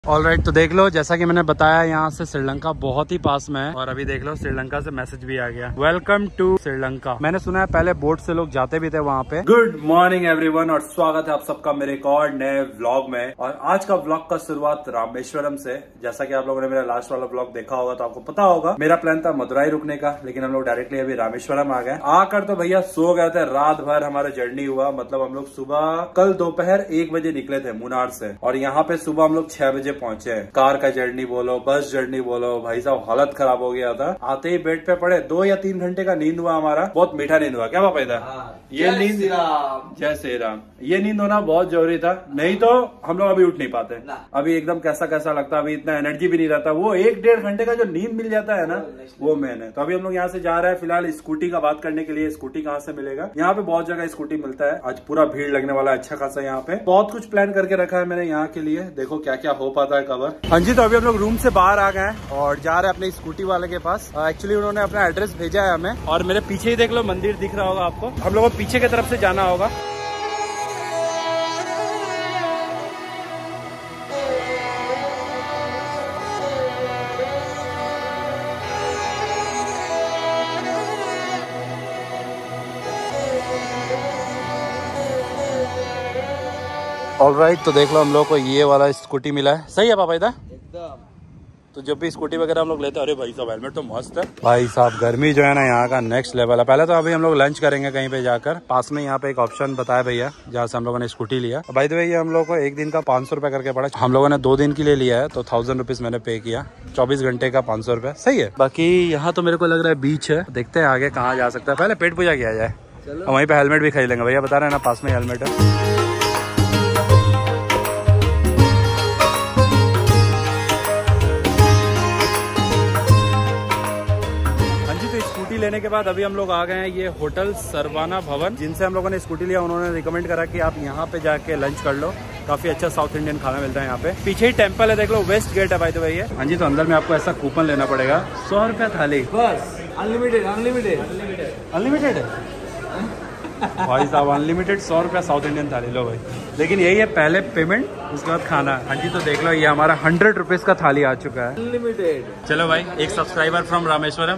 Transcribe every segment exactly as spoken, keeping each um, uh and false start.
Alright right, तो देख लो जैसा कि मैंने बताया यहाँ से श्रीलंका बहुत ही पास में है और अभी देख लो श्रीलंका से मैसेज भी आ गया, वेलकम टू श्रीलंका। मैंने सुना है पहले बोट से लोग जाते भी थे वहाँ पे। गुड मॉर्निंग एवरीवन और स्वागत है आप सबका मेरे एक और नए व्लॉग में। और आज का व्लॉग का शुरुआत रामेश्वरम से। जैसा कि आप लोगों ने मेरा लास्ट वाला व्लॉग देखा होगा तो आपको पता होगा मेरा प्लान था मदुराई रुकने का, लेकिन हम लोग डायरेक्टली अभी रामेश्वरम आ गए। आकर तो भैया सो गए थे, रात भर हमारा जर्नी हुआ। मतलब हम लोग सुबह कल दोपहर एक बजे निकले थे मुनार से और यहाँ पे सुबह हम लोग छह बजे पहुंचे। कार का जर्नी बोलो, बस जर्नी बोलो, भाई साहब हालत खराब हो गया था। आते ही बेड पे पड़े, दो या तीन घंटे का नींद हुआ हमारा। बहुत मीठा नींद हुआ क्या पापा? हाँ, ये नींद, जय श्री राम, ये नींद होना बहुत जरूरी था, नहीं तो हम लोग अभी उठ नहीं पाते। अभी एकदम कैसा कैसा लगता, अभी इतना एनर्जी भी नहीं रहता। वो एक डेढ़ घंटे का जो नींद मिल जाता है ना, वो मेन है। तो अभी हम लोग यहाँ से जा रहे हैं फिलहाल स्कूटी का बात करने के लिए। स्कूटी कहाँ से मिलेगा? यहाँ पे बहुत जगह स्कूटी मिलता है। आज पूरा भीड़ लगने वाला है अच्छा खासा। यहाँ पे बहुत कुछ प्लान करके रखा है मैंने यहाँ के लिए, देखो क्या क्या हो पाता है कवर। हाँ जी, तो अभी हम लोग रूम से बाहर आ गए हैं और जा रहे हैं अपने स्कूटी वाले के पास। एक्चुअली उन्होंने अपना एड्रेस भेजा है हमें और मेरे पीछे ही देख लो मंदिर दिख रहा होगा आपको। हम लोगों को पीछे की तरफ से जाना होगा। ऑलराइट right, तो देख लो हम लोग को ये वाला स्कूटी मिला है। सही है पापा इधर एकदम। तो जब भी स्कूटी वगैरह हम लोग लेते हैं, अरे भाई साहब हेलमेट तो मस्त है। भाई साहब गर्मी जो है ना यहाँ का नेक्स्ट लेवल है। पहले तो अभी हम लोग लंच करेंगे कहीं पे जाकर। पास में यहाँ पे एक ऑप्शन बताया भैया जहाँ से हम लोगों ने स्कूटी लिया। भाई तो भैया हम लोग को एक दिन का पाँच सौ रुपए करके पड़ा। हम लोगों ने दो दिन के लिए लिया है तो थाउजेंड रुपीज मैंने पे किया। चौबीस घंटे का पाँच सौ रुपए सही है। बाकी यहाँ तो मेरे को लग रहा है बीच है, देखते हैं आगे कहाँ जा सकता है। पहले पेट पूजा किया जाए, वहीं पे हेलमेट भी खरीद लेंगे। भैया बता रहे हैं ना पास में हेलमेट है। लेने के बाद अभी हम लोग आ गए हैं ये होटल सरवाना भवन, जिनसे हम लोगों ने स्कूटी लिया। उन्होंने रिकमेंड करा कि आप यहाँ पे जाके लंच कर लो, काफी अच्छा साउथ इंडियन खाना मिलता है यहाँ पे। पीछे ही टेंपल है, देख लो, वेस्ट गेट है भाई तो भैया। हाँ जी, तो अंदर में आपको ऐसा कूपन लेना पड़ेगा, सौ रुपया थाली बस। अनलिमिटेड अनलिमिटेड अनलिमिटेड है भाई साहब, अनलिमिटेड सौ रुपया साउथ इंडियन थाली लो भाई। लेकिन यही है पहले पेमेंट उसके बाद खाना। हाँ जी, तो देख लो ये हमारा हंड्रेड रुपीज का थाली आ चुका है अनलिमिटेड। चलो भाई, एक सब्सक्राइबर फ्रॉम रामेश्वरम।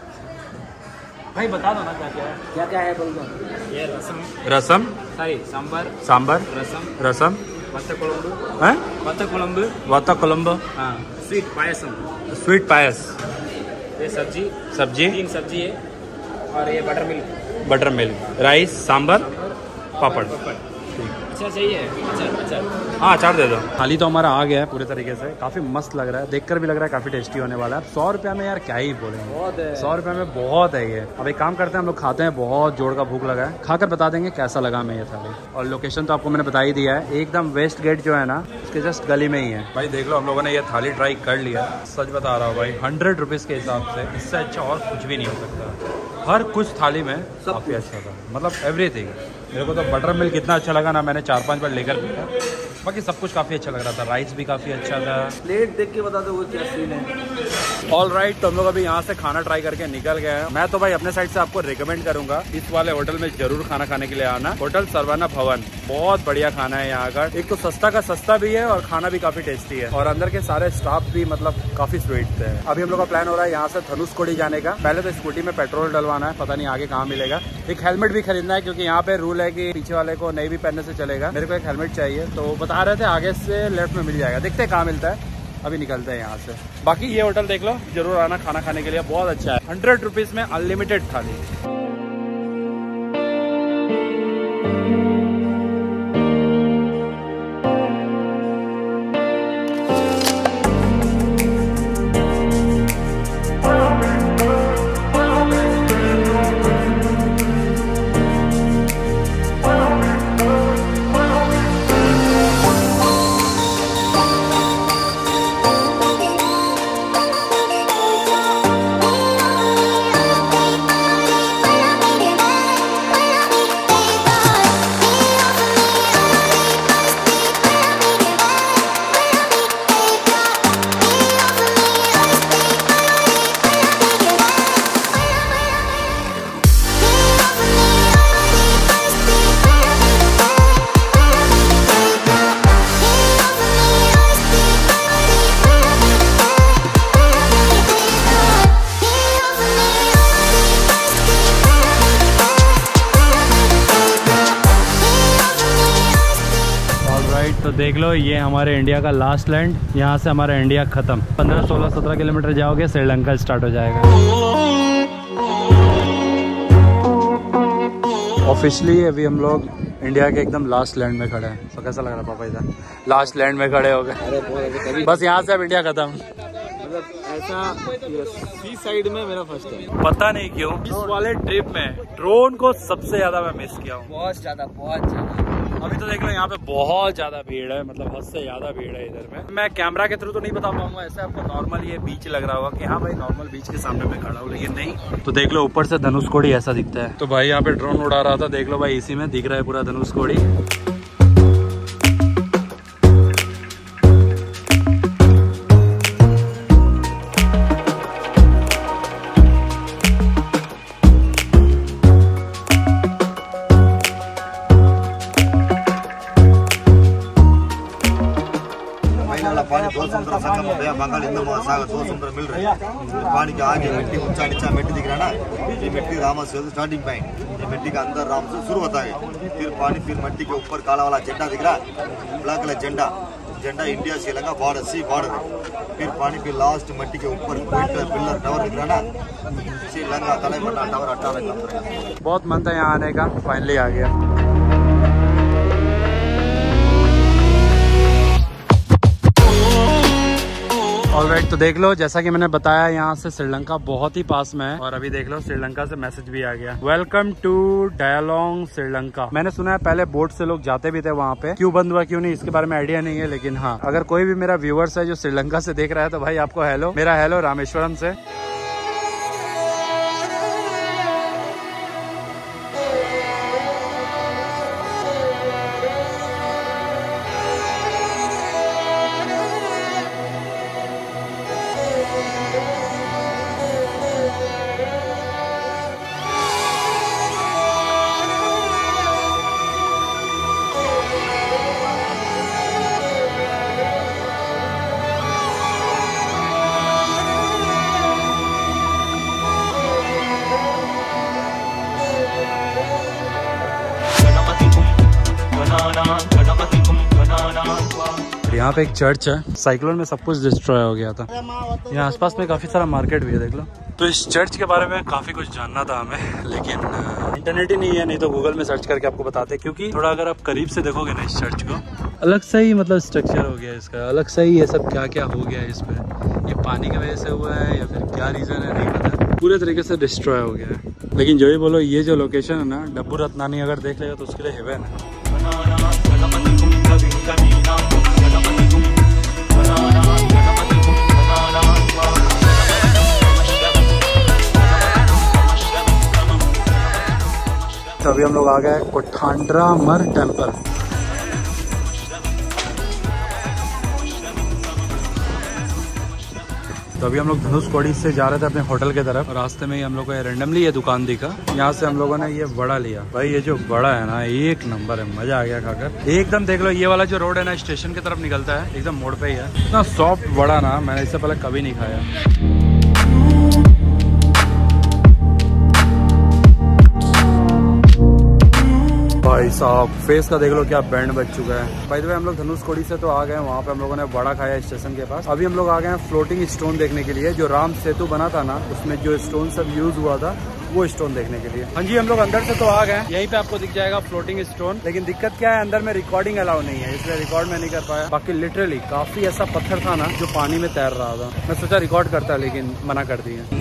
भाई बता दो ना क्या क्या है, क्या क्या है बोल दो। ये रसम रसम सॉरी सांबर सांबर रसम रसम वत्ता कोलंबु हैं वत्ता कोलंबु वत्ता कोलंबु हाँ, स्वीट पायसम स्वीट पायस, ये सब्जी सब्जी तीन सब्जी है और ये butter milk butter milk rice sambar papad. अच्छा चाहिए अचार अचार हाँ अचार दे दो। थाली तो हमारा आ गया है पूरे तरीके से, काफी मस्त लग रहा है, देखकर भी लग रहा है काफी टेस्टी होने वाला है। सौ रुपया में यार क्या ही बोलेंगे, सौ रुपया में बहुत है ये। अब एक काम करते हैं हम लोग खाते हैं, बहुत जोर का भूख लगा है, खाकर बता देंगे कैसा लगा हमें ये थाली। और लोकेशन तो आपको मैंने बता ही दिया है, एकदम वेस्ट गेट जो है ना उसके जस्ट गली में ही है। भाई देख लो हम लोगों ने ये थाली ट्राई कर लिया, सच बता रहा हूँ भाई, हंड्रेड रुपीज के हिसाब से इससे अच्छा और कुछ भी नहीं हो सकता। हर कुछ थाली में काफी अच्छा था, मतलब एवरीथिंग। मेरे को तो बटर मिल्क इतना अच्छा लगा ना, मैंने चार पांच बार लेकर पिया। बाकी सब कुछ काफी अच्छा लग रहा था, राइस भी काफी अच्छा था। प्लेट देख के बता दो वो क्या सीन है। ऑल राइट, तो हम लोग अभी यहाँ से खाना ट्राई करके निकल गए हैं। मैं तो भाई अपने साइड से आपको रिकमेंड करूंगा इस वाले होटल में जरूर खाना खाने के लिए आना। होटल सरवाना भवन, बहुत बढ़िया खाना है यहाँ का। एक तो सस्ता का सस्ता भी है और खाना भी काफी टेस्टी है और अंदर के सारे स्टाफ भी मतलब काफी स्वीट थे। अभी हम लोग का प्लान हो रहा है यहाँ से धनुषकोडी जाने का। पहले तो स्कूटी में पेट्रोल डलवाना है, पता नहीं आगे कहाँ मिलेगा। एक हेलमेट भी खरीदना है क्योंकि यहाँ पे रूल है कि पीछे वाले को नहीं भी पहनने से चलेगा। मेरे को एक हेलमेट चाहिए, तो बता रहे थे आगे से लेफ्ट में मिल जाएगा, देखते हैं कहाँ मिलता है। अभी निकलते हैं यहाँ से। बाकी ये होटल देख लो, जरूर आना खाना खाने के लिए, बहुत अच्छा है। हंड्रेड रुपीज में अनलिमिटेड थाली। देख लो ये हमारे इंडिया का लास्ट लैंड, यहाँ से हमारा इंडिया खत्म। पंद्रह सोलह सत्रह किलोमीटर जाओगे श्रीलंका स्टार्ट हो जाएगा। ऑफिशियली अभी हम लोग इंडिया के एकदम लास्ट लैंड में खड़े हैं। तो कैसा लग रहा है पापा इधर लास्ट लैंड में खड़े हो गए? बस यहाँ से अब इंडिया खत्म। ऐसा सी साइड में मेरा फर्स्ट है। पता नहीं क्यों इस वाले ट्रिप में ड्रोन को सबसे ज्यादा मैं मिस किया हूँ। बहुत ज्यादा बहुत ज्यादा। अभी तो देख लो यहाँ पे बहुत ज्यादा भीड़ है, मतलब हद से ज्यादा भीड़ है इधर में। मैं कैमरा के थ्रू तो नहीं बता पाऊंगा, ऐसे आपको नॉर्मल ये बीच लग रहा होगा कि हाँ भाई नॉर्मल बीच के सामने मैं खड़ा हूँ, लेकिन नहीं। तो देख लो ऊपर से धनुषकोडी ऐसा दिखता है। तो भाई यहाँ पे ड्रोन उड़ा रहा था, देख लो भाई इसी में दिख रहा है पूरा धनुषकोडी। पानी दो समुद्र संगम होता है, बंगाल हिंदू महासागर दो समुद्र मिल रहे हैं। पानी के आगे मिट्टी ऊंचा नीचा मिट्टी दिख रहा है ना, ये मिट्टी रामेश्वर स्टार्टिंग पॉइंट, ये मिट्टी का अंदर राम से शुरू होता है। फिर पानी, फिर मिट्टी के ऊपर काला वाला झंडा दिख रहा है, ब्लैक कलर झंडा, झंडा India Sri Lanka border sea border है। फिर पानी, फिर लास्ट मिट्टी के ऊपर पिलर टावर दिख रहा ना, श्रीलंका तलेमन्ना टावर अट्ठारह। बहुत मन था यहाँ आने का, फाइनली आ गया। ऑलराइट, तो देख लो जैसा कि मैंने बताया यहाँ से श्रीलंका बहुत ही पास में है। और अभी देख लो श्रीलंका से मैसेज भी आ गया, वेलकम टू डायलोंग श्रीलंका। मैंने सुना है पहले बोट से लोग जाते भी थे वहाँ पे, क्यों बंद हुआ क्यों नहीं इसके बारे में आइडिया नहीं है, लेकिन हाँ अगर कोई भी मेरा व्यूअर्स है जो श्रीलंका से देख रहा है तो भाई आपको हेलो, मेरा हेलो रामेश्वरम से। यहाँ पे एक चर्च है, साइक्लोन में सब कुछ डिस्ट्रॉय हो गया था। यहाँ आसपास में काफी सारा मार्केट भी है, देख लो। तो इस चर्च के बारे में काफी कुछ जानना था हमें, लेकिन इंटरनेट ही नहीं है, नहीं तो गूगल में सर्च करके आपको बताते। क्योंकि थोड़ा अगर आप करीब से देखोगे ना इस चर्च को, अलग सा ही मतलब स्ट्रक्चर हो गया इसका, अलग सा ही ये सब क्या क्या हो गया है इस पे। ये पानी की वजह से हुआ है या फिर क्या रीजन है नहीं पता, पूरे तरीके से डिस्ट्रॉय हो गया है। लेकिन जो ही बोलो ये जो लोकेशन है ना, डब्बू रत्नानी अगर देख लेगा तो उसके लिए हेवन है। तो अभी हम लोग आ गए कोठांड्रामर टेम्पल। तो अभी हम लोग धनुषकोडी से जा रहे थे अपने होटल के तरफ, रास्ते में ही हम लोग को रैंडमली ये दुकान दिखा, यहाँ से हम लोगों ने ये बड़ा लिया। भाई ये जो बड़ा है ना एक नंबर है, मजा आ गया खाकर। एकदम देख लो ये वाला जो रोड है ना स्टेशन की तरफ निकलता है, एकदम मोड़ पे ही है। इतना सॉफ्ट बड़ा ना मैंने इससे पहले कभी नहीं खाया। भाई साहब फेस का देख लो क्या बैंड बच चुका है। बाय द वे हम लोग धनुषकोडी से तो आ गए, वहाँ पे हम लोगों ने वड़ा खाया स्टेशन के पास। अभी हम लोग आ गए हैं फ्लोटिंग स्टोन देखने के लिए, जो राम सेतु बना था ना उसमें जो स्टोन सब यूज हुआ था वो स्टोन देखने के लिए। हाँ जी हम लोग अंदर से तो आ गए, यहीं पे आपको दिख जाएगा फ्लोटिंग स्टोन। लेकिन दिक्कत क्या है, अंदर में रिकॉर्डिंग अलाउ नहीं है, इसलिए रिकॉर्ड में नहीं कर पाया। बाकी लिटरली काफी ऐसा पत्थर था ना जो पानी में तैर रहा था, मैं सोचा रिकॉर्ड करता लेकिन मना कर दिया।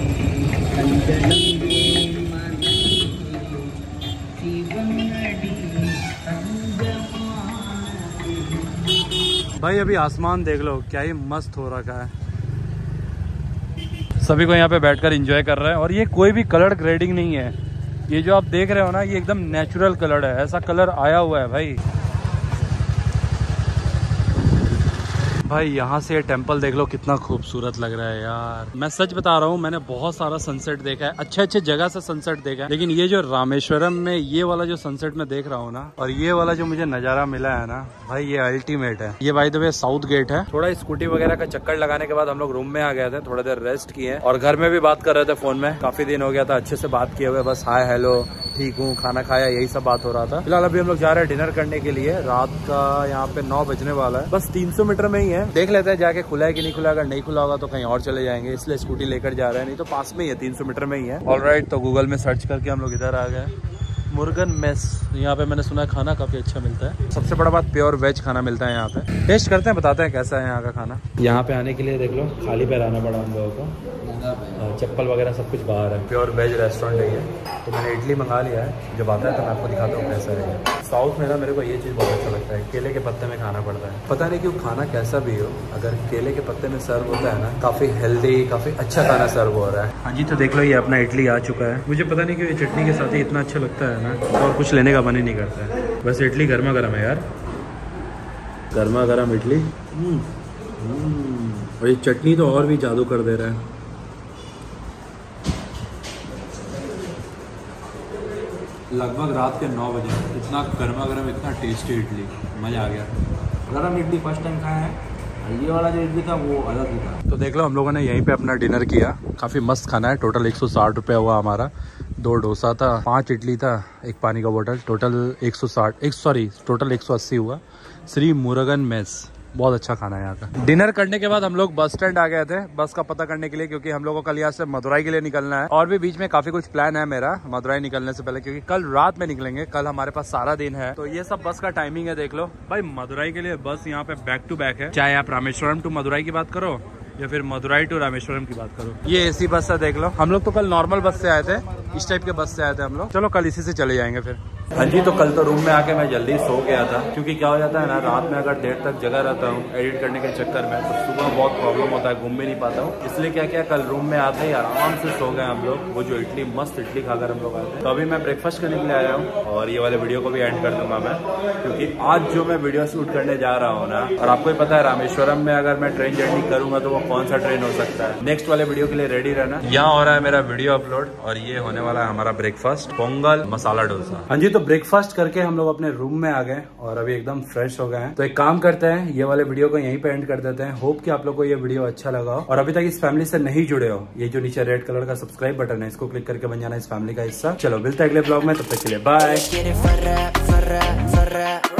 भाई अभी आसमान देख लो क्या ही मस्त हो रखा है, सभी को यहाँ पे बैठकर एंजॉय कर रहे हैं। और ये कोई भी कलर ग्रेडिंग नहीं है, ये जो आप देख रहे हो ना ये एकदम नेचुरल कलर है, ऐसा कलर आया हुआ है भाई। भाई यहाँ से ये टेम्पल देख लो कितना खूबसूरत लग रहा है यार। मैं सच बता रहा हूँ, मैंने बहुत सारा सनसेट देखा है, अच्छे अच्छे जगह से सनसेट देखा है, लेकिन ये जो रामेश्वरम में ये वाला जो सनसेट मैं देख रहा हूँ ना, और ये वाला जो मुझे नजारा मिला है ना भाई, ये अल्टीमेट है। ये by the way south gate है। थोड़ा स्कूटी वगैरह का चक्कर लगाने के बाद हम लोग रूम में आ गए थे, थोड़ा देर रेस्ट किए और घर में भी बात कर रहे थे फोन में। काफी दिन हो गया था अच्छे से बात किए हुए, बस हाय हेलो ठीक हूँ, खाना खाया, यही सब बात हो रहा था। फिलहाल अभी हम लोग जा रहे हैं डिनर करने के लिए। रात का यहाँ पे नौ बजने वाला है, बस तीन सौ मीटर में ही है। देख लेते हैं जाके खुला है कि नहीं खुला। अगर नहीं खुला होगा तो कहीं और चले जाएंगे, इसलिए स्कूटी लेकर जा रहे हैं, नहीं तो पास में ही है, तीन सौ मीटर में ही है। ऑलराइट, तो गूगल में सर्च करके हम लोग इधर आ गए। मुर्गन मेस, यहाँ पे मैंने सुना है खाना काफी अच्छा मिलता है। सबसे बड़ा बात प्योर वेज खाना मिलता है यहाँ पे। टेस्ट करते हैं, बताते हैं कैसा है यहाँ का खाना। यहाँ पे आने के लिए देख लो खाली पैर आना पड़ा हम लोगों को, चप्पल वगैरह सब कुछ बाहर है। प्योर वेज रेस्टोरेंट है ये। तो मैंने इडली मंगा लिया है, जब आता है तो मैं आपको दिखाता हूँ कैसा है। साउथ में ना मेरे को ये चीज़ बहुत अच्छा लगता है, केले के पत्ते में खाना पड़ता है। पता नहीं क्यों, खाना कैसा भी हो, अगर केले के पत्ते में सर्व होता है ना, काफ़ी हेल्दी, काफ़ी अच्छा खाना सर्व हो रहा है। हाँ जी, तो देख लो ये अपना इडली आ चुका है। मुझे पता नहीं क्यों ये चटनी के साथ ही इतना अच्छा लगता है ना, और कुछ लेने का मन ही नहीं करता है। बस इडली गर्मा गर्म है यार, गर्मा गर्म इडली। और ये चटनी तो और भी जादू कर दे रहा है। लगभग रात के नौ बजे, इतना गर्मा गर्म, इतना टेस्टी इडली, मज़ा आ गया। गरम इडली फर्स्ट टाइम खाया है, ये वाला जो इडली था वो अलग ही था। तो देख लो हम लोगों ने यहीं पे अपना डिनर किया। काफ़ी मस्त खाना है। टोटल एक सौ साठ रुपया हुआ हमारा। दो डोसा था, पांच इडली था, एक पानी का बोतल। टोटल एक सौ साठ, एक सॉरी टोटल एक सौ अस्सी हुआ। श्री मुरुगन मेस, बहुत अच्छा खाना है यहाँ का। डिनर करने के बाद हम लोग बस स्टैंड आ गए थे बस का पता करने के लिए, क्योंकि हम लोगों को कल यहाँ से मदुराई के लिए निकलना है। और भी बीच में काफी कुछ प्लान है मेरा मदुराई निकलने से पहले, क्योंकि कल रात में निकलेंगे। कल हमारे पास सारा दिन है। तो ये सब बस का टाइमिंग है, देख लो भाई। मदुराई के लिए बस यहाँ पे बैक टू बैक है, चाहे आप रामेश्वरम टू मदुराई की बात करो या फिर मदुराई टू रामेश्वरम की बात करो। ये एसी बस है, देख लो। हम लोग तो कल नॉर्मल बस से आए थे, इस टाइप के बस से आए थे हम लोग। चलो कल इसी से चले जाएंगे फिर। हाँ जी, तो कल तो रूम में आके मैं जल्दी सो गया था, क्योंकि क्या हो जाता है ना, रात में अगर देर तक जगा रहता हूँ एडिट करने के चक्कर में, तो सुबह बहुत प्रॉब्लम होता है, घूम भी नहीं पाता हूँ। इसलिए क्या किया, कल रूम में आते ही आराम से सो गए हम लोग। वो जो इडली, मस्त इडली खाकर हम लोग आए थे। तो अभी मैं ब्रेकफास्ट करने के लिए आया हूँ, और ये वाले वीडियो को भी एंड कर दूंगा मैं, क्योंकि आज जो मैं वीडियो शूट करने जा रहा हूँ ना, और आपको ही पता है रामेश्वरम में अगर मैं ट्रेन जर्नी करूंगा तो वो कौन सा ट्रेन हो सकता है। नेक्स्ट वाले वीडियो के लिए रेडी रहना। यहाँ हो रहा है मेरा वीडियो अपलोड, और ये होने वाला है हमारा ब्रेकफास्ट, पोंगल मसाला डोसा। हाँ जी, तो ब्रेकफास्ट करके हम लोग अपने रूम में आ गए और अभी एकदम फ्रेश हो गए हैं। तो एक काम करते हैं, ये वाले वीडियो को यहीं पे एंड कर देते हैं। होप कि आप लोग को ये वीडियो अच्छा लगा हो, और अभी तक इस फैमिली से नहीं जुड़े हो, ये जो नीचे रेड कलर का सब्सक्राइब बटन है, इसको क्लिक करके बन जाना इस फैमिली का हिस्सा। चलो मिलते हैं अगले ब्लॉग में, तब तक के लिए बाय।